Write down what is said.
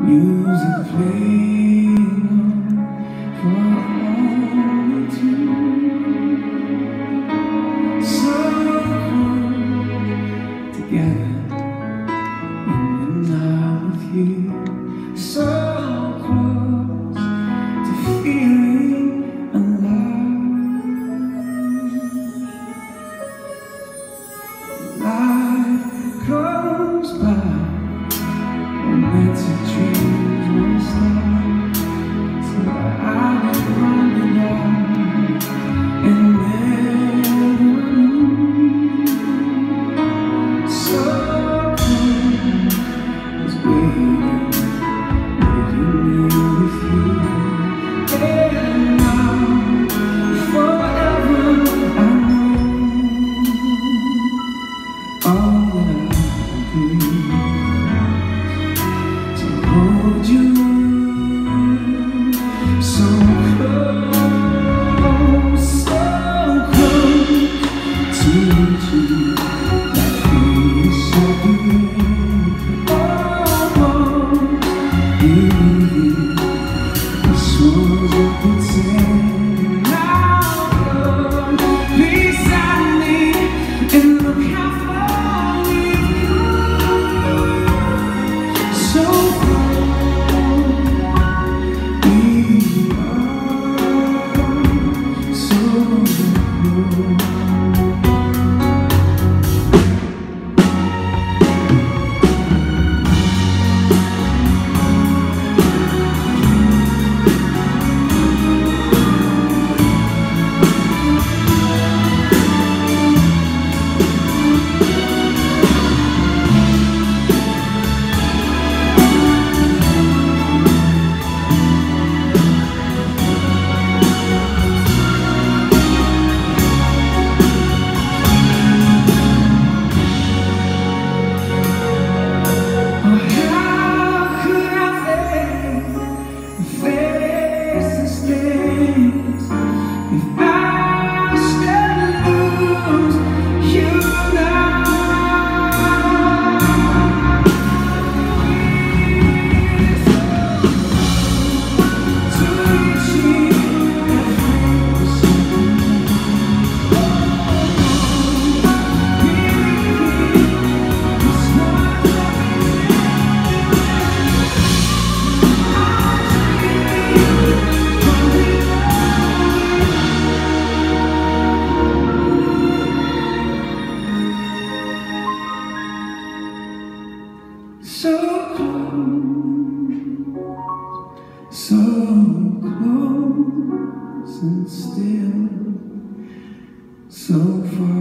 Music playing for only two. So come together in the night with you. So close to feeling alive. Life comes by. Meant to dreams will start, so that I would run it down and never knew. So cold was waiting with you, and now forever I know all that I do. Hold you so close to you. That feels so good, almost believing this was a good thing. Now come beside me and look how far we've come. So so close and still, so far.